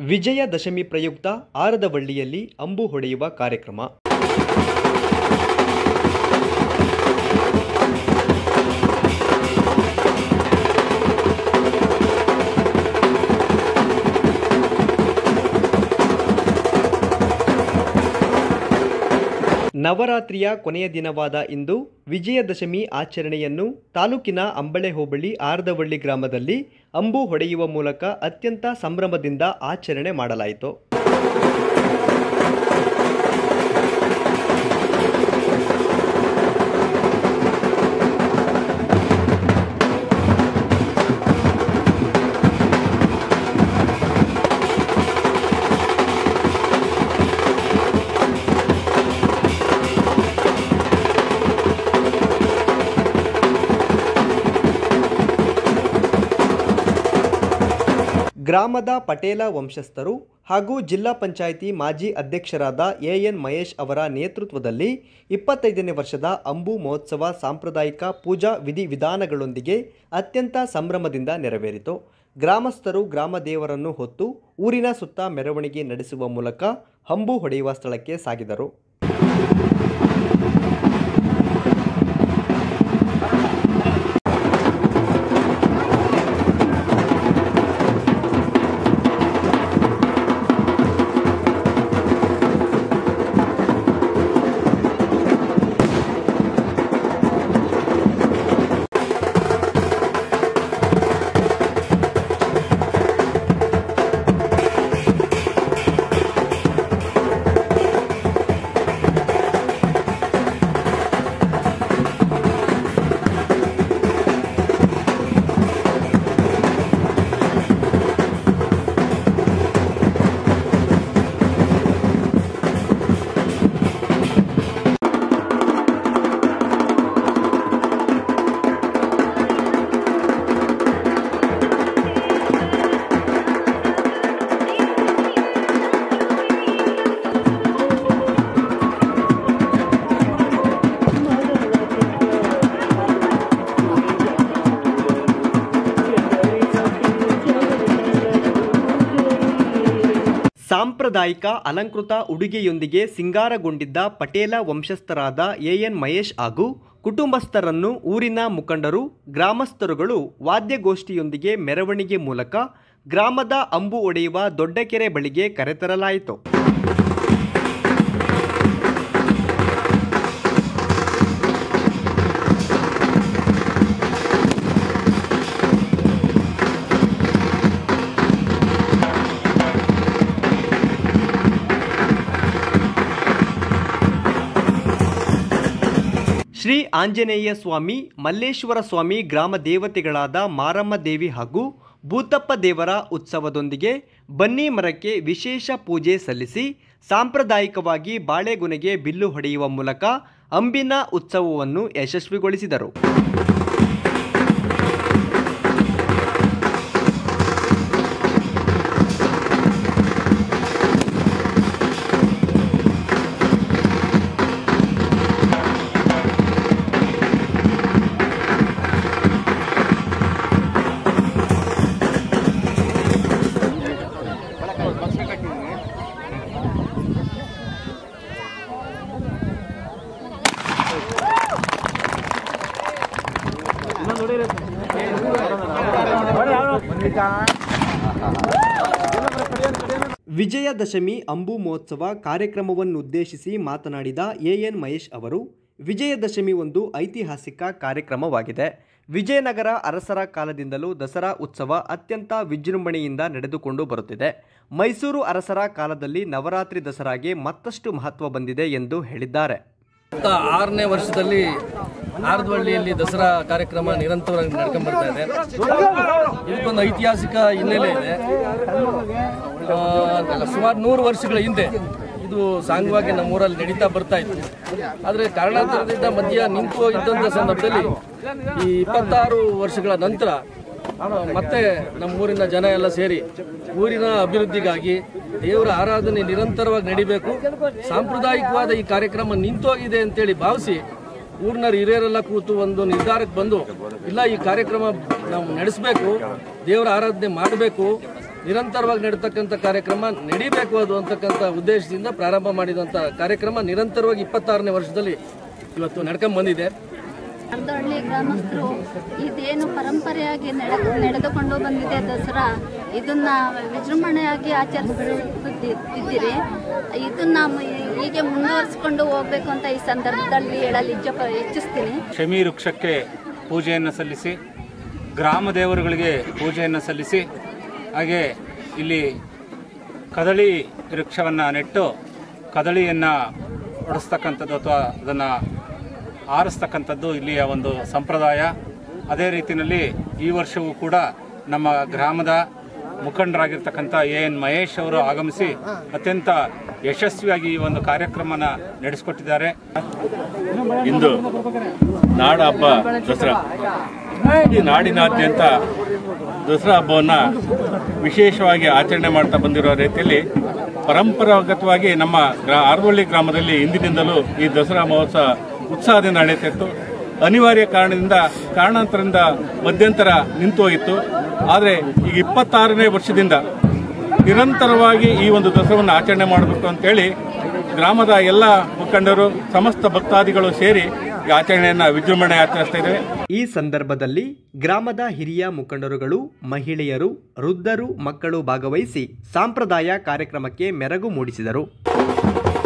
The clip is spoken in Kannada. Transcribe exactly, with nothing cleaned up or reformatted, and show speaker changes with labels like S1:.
S1: ವಿಜಯದಶಮಿ ಪ್ರಯುಕ್ತ ಆರದವಳ್ಳಿಯಲ್ಲಿ ಅಂಬು ಹೊಡೆಯುವ ಕಾರ್ಯಕ್ರಮ. ನವರಾತ್ರಿಯ ಕೊನೆಯ ದಿನವಾದ ಇಂದು ವಿಜಯದಶಮಿ ಆಚರಣೆಯನ್ನು ತಾಲೂಕಿನ ಅಂಬಳೆ ಹೋಬಳಿ ಆರದವಳ್ಳಿ ಗ್ರಾಮದಲ್ಲಿ ಅಂಬು ಹೊಡೆಯುವ ಮೂಲಕ ಅತ್ಯಂತ ಸಂಭ್ರಮದಿಂದ ಆಚರಣೆ ಮಾಡಲಾಯಿತು. ಗ್ರಾಮದ ಪಟೇಲ ವಂಶಸ್ಥರು ಹಾಗೂ ಜಿಲ್ಲಾ ಪಂಚಾಯಿತಿ ಮಾಜಿ ಅಧ್ಯಕ್ಷರಾದ ಎ.ಎನ್ ಮಹೇಶ್ ಅವರ ನೇತೃತ್ವದಲ್ಲಿ ಇಪ್ಪತ್ತೈದನೇ ವರ್ಷದ ಅಂಬು ಮಹೋತ್ಸವ ಸಾಂಪ್ರದಾಯಿಕ ಪೂಜಾ ವಿಧಿವಿಧಾನಗಳೊಂದಿಗೆ ಅತ್ಯಂತ ಸಂಭ್ರಮದಿಂದ ನೆರವೇರಿತು. ಗ್ರಾಮಸ್ಥರು ಗ್ರಾಮ ದೇವರನ್ನು ಹೊತ್ತು ಊರಿನ ಸುತ್ತ ಮೆರವಣಿಗೆ ನಡೆಸುವ ಮೂಲಕ ಅಂಬು ಹೊಡೆಯುವ ಸ್ಥಳಕ್ಕೆ ಸಾಗಿದರು. ಸಾಂಪ್ರದಾಯಿಕ ಅಲಂಕೃತ ಉಡುಗೆಯೊಂದಿಗೆ ಸಿಂಗಾರಗೊಂಡಿದ್ದ ಪಟೇಲ ವಂಶಸ್ಥರಾದ ಎ.ಎನ್ ಮಹೇಶ್ ಹಾಗೂ ಕುಟುಂಬಸ್ಥರನ್ನು ಊರಿನ ಮುಖಂಡರು, ಗ್ರಾಮಸ್ಥರುಗಳು ವಾದ್ಯಗೋಷ್ಠಿಯೊಂದಿಗೆ ಮೆರವಣಿಗೆ ಮೂಲಕ ಗ್ರಾಮದ ಅಂಬು ಹೊಡೆಯುವ ದೊಡ್ಡಕೆರೆ ಬಳಿಗೆ ಕರೆತರಲಾಯಿತು. ಶ್ರೀ ಆಂಜನೇಯ ಸ್ವಾಮಿ, ಮಲ್ಲೇಶ್ವರ ಸ್ವಾಮಿ ಗ್ರಾಮ ದೇವತೆಗಳಾದ ಮಾರಮ್ಮ ದೇವಿ ಹಾಗೂ ಭೂತಪ್ಪ ದೇವರ ಉತ್ಸವದೊಂದಿಗೆ ಬನ್ನಿ ಮರಕ್ಕೆ ವಿಶೇಷ ಪೂಜೆ ಸಲ್ಲಿಸಿ ಸಾಂಪ್ರದಾಯಿಕವಾಗಿ ಬಾಳೆಗೊನೆಗೆ ಬಿಲ್ಲು ಹೊಡೆಯುವ ಮೂಲಕ ಅಂಬಿನ ಉತ್ಸವವನ್ನು ಯಶಸ್ವಿಗೊಳಿಸಿದರು. ವಿಜಯದಶಮಿ ಅಂಬು ಮಹೋತ್ಸವ ಕಾರ್ಯಕ್ರಮವನ್ನುದ್ದೇಶಿಸಿ ಮಾತನಾಡಿದ ಎ.ಎನ್ ಮಹೇಶ್ ಅವರು, ವಿಜಯದಶಮಿ ಒಂದು ಐತಿಹಾಸಿಕ ಕಾರ್ಯಕ್ರಮವಾಗಿದೆ. ವಿಜಯನಗರ ಅರಸರ ಕಾಲದಿಂದಲೂ ದಸರಾ ಉತ್ಸವ ಅತ್ಯಂತ ವಿಜೃಂಭಣೆಯಿಂದ ನಡೆದುಕೊಂಡು ಬರುತ್ತಿದೆ. ಮೈಸೂರು ಅರಸರ ಕಾಲದಲ್ಲಿ ನವರಾತ್ರಿ ದಸರಾಗೆ ಮತ್ತಷ್ಟು ಮಹತ್ವ ಬಂದಿದೆ ಎಂದು ಹೇಳಿದ್ದಾರೆ.
S2: ಆರನೇ ವರ್ಷದಲ್ಲಿ ಆರದವಳ್ಳಿಯಲ್ಲಿ ದಸರಾ ಕಾರ್ಯಕ್ರಮ ನಿರಂತರವಾಗಿ ನಡ್ಕೊಂಡು ಬರ್ತಾ ಇದೆ. ಇದಕ್ಕೊಂದು ಐತಿಹಾಸಿಕ ಹಿನ್ನೆಲೆ ಇದೆ. ಸುಮಾರು ನೂರು ವರ್ಷಗಳ ಹಿಂದೆ ಇದು ಸಾಂಗವಾಗಿ ನಮ್ಮೂರಲ್ಲಿ ನಡೀತಾ ಬರ್ತಾ ಇತ್ತು. ಆದರೆ ಕಾರಣಾಂತರದಿಂದ ಮಧ್ಯ ನಿಂತು ಹೋಗಿದ್ದಂಥ ಸಂದರ್ಭದಲ್ಲಿ ಈ ಇಪ್ಪತ್ತಾರು ವರ್ಷಗಳ ನಂತರ ಮತ್ತೆ ನಮ್ಮೂರಿನ ಜನ ಎಲ್ಲ ಸೇರಿ ಊರಿನ ಅಭಿವೃದ್ಧಿಗಾಗಿ ದೇವರ ಆರಾಧನೆ ನಿರಂತರವಾಗಿ ನಡಿಬೇಕು, ಸಾಂಪ್ರದಾಯಿಕವಾದ ಈ ಕಾರ್ಯಕ್ರಮ ನಿಂತೋಗಿದೆ ಅಂತೇಳಿ ಭಾವಿಸಿ ಊರಿನ ಹಿರಿಯರೆಲ್ಲ ಕೂತು ಒಂದು ನಿರ್ಧಾರಕ್ಕೆ ಬಂದು, ಇಲ್ಲ ಈ ಕಾರ್ಯಕ್ರಮ ನಾವು ನಡೆಸಬೇಕು, ದೇವರ ಆರಾಧನೆ ಮಾಡಬೇಕು, ನಿರಂತರವಾಗಿ ನಡೀತಕ್ಕಂಥ ಕಾರ್ಯಕ್ರಮ ನಡೀಬೇಕು ಅದು ಅಂತಕ್ಕಂಥ ಉದ್ದೇಶದಿಂದ ಪ್ರಾರಂಭ ಮಾಡಿದಂಥ ಕಾರ್ಯಕ್ರಮ ನಿರಂತರವಾಗಿ ಇಪ್ಪತ್ತಾರನೇ ವರ್ಷದಲ್ಲಿ ಇವತ್ತು ನಡ್ಕೊಂಡು ಬಂದಿದೆ.
S3: ಆರದವಳ್ಳಿ ಗ್ರಾಮಸ್ಥರು ಇದೇನು ಪರಂಪರೆಯಾಗಿ ನಡೆದು ನಡೆದುಕೊಂಡು ಬಂದಿದೆ ದಸರಾ, ಇದನ್ನ ವಿಜೃಂಭಣೆಯಾಗಿ ಆಚರಿಸುತ್ತಿದ್ದೀರಿ. ಇದನ್ನ ಹೀಗೆ ಮುಂದುವರಿಸಿಕೊಂಡು ಹೋಗಬೇಕು ಅಂತ ಈ ಸಂದರ್ಭದಲ್ಲಿ ಹೇಳಲು ಇಚ್ಛ ಇಚ್ಛಿಸ್ತೀನಿ.
S4: ಶಮಿ ವೃಕ್ಷಕ್ಕೆ ಪೂಜೆಯನ್ನು ಸಲ್ಲಿಸಿ, ಗ್ರಾಮ ದೇವರುಗಳಿಗೆ ಪೂಜೆಯನ್ನು ಸಲ್ಲಿಸಿ, ಹಾಗೆ ಇಲ್ಲಿ ಕದಳಿ ವೃಕ್ಷವನ್ನು ನೆಟ್ಟು ಕದಳಿಯನ್ನು ಹೊಡೆಸ್ತಕ್ಕಂಥದ್ದು ಅಥವಾ ಅದನ್ನು ಆರಿಸ್ತಕ್ಕಂಥದ್ದು ಇಲ್ಲಿಯ ಒಂದು ಸಂಪ್ರದಾಯ. ಅದೇ ರೀತಿಯಲ್ಲಿ ಈ ವರ್ಷವೂ ಕೂಡ ನಮ್ಮ ಗ್ರಾಮದ ಮುಖಂಡರಾಗಿರ್ತಕ್ಕಂಥ ಎ ಎನ್ ಮಹೇಶ್ ಅವರು ಆಗಮಿಸಿ ಅತ್ಯಂತ ಯಶಸ್ವಿಯಾಗಿ ಈ ಒಂದು ಕಾರ್ಯಕ್ರಮನ ನಡೆಸಿಕೊಟ್ಟಿದ್ದಾರೆ.
S5: ಇಂದು ನಾಡ ಹಬ್ಬ ದಸರಾ, ಈ ನಾಡಿನಾದ್ಯಂತ ದಸರಾ ಹಬ್ಬವನ್ನು ವಿಶೇಷವಾಗಿ ಆಚರಣೆ ಮಾಡ್ತಾ ಬಂದಿರೋ ರೀತಿಯಲ್ಲಿ ಪರಂಪರಾಗತವಾಗಿ ನಮ್ಮ ಗ್ರಾ ಆರದವಳ್ಳಿ ಗ್ರಾಮದಲ್ಲಿ ಇಂದಿನಿಂದಲೂ ಈ ದಸರಾ ಮಹೋತ್ಸವ ಉತ್ಸಾಹದಿಂದ ನಡೆಯುತ್ತಿತ್ತು. ಅನಿವಾರ್ಯ ಕಾರಣದಿಂದ ಕಾರಣಾಂತರದಿಂದ ಮಧ್ಯಂತರ ನಿಂತು ಹೋಗಿತ್ತು. ಆದರೆ ಈಗ ಇಪ್ಪತ್ತಾರನೇ ವರ್ಷದಿಂದ ನಿರಂತರವಾಗಿ ಈ ಒಂದು ದಸರಾವನ್ನು ಆಚರಣೆ ಮಾಡಬೇಕು ಅಂತೇಳಿ ಗ್ರಾಮದ ಎಲ್ಲ ಮುಖಂಡರು, ಸಮಸ್ತ ಭಕ್ತಾದಿಗಳು ಸೇರಿ ಈ ಆಚರಣೆಯನ್ನು ವಿಜೃಂಭಣೆ ಆಚರಿಸ್ತಾ ಇದ್ದೇವೆ.
S1: ಈ ಸಂದರ್ಭದಲ್ಲಿ ಗ್ರಾಮದ ಹಿರಿಯ ಮುಖಂಡರುಗಳು, ಮಹಿಳೆಯರು, ವೃದ್ಧರು, ಮಕ್ಕಳು ಭಾಗವಹಿಸಿ ಸಾಂಪ್ರದಾಯ ಕಾರ್ಯಕ್ರಮಕ್ಕೆ ಮೆರಗು ಮೂಡಿಸಿದರು.